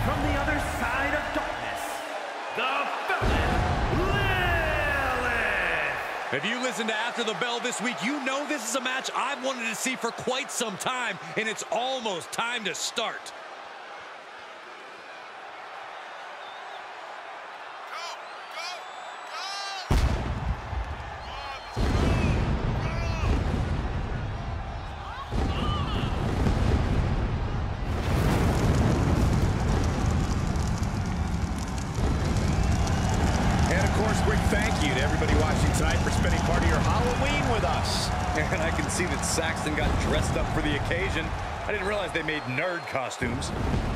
from the other side of darkness, the Felon Lilith! If you listen to After the Bell this week, you know this is a match I've wanted to see for quite some time, and it's almost time to start. Thank you to everybody watching tonight for spending part of your Halloween with us. And I can see that Saxton got dressed up for the occasion. I didn't realize they made nerd costumes.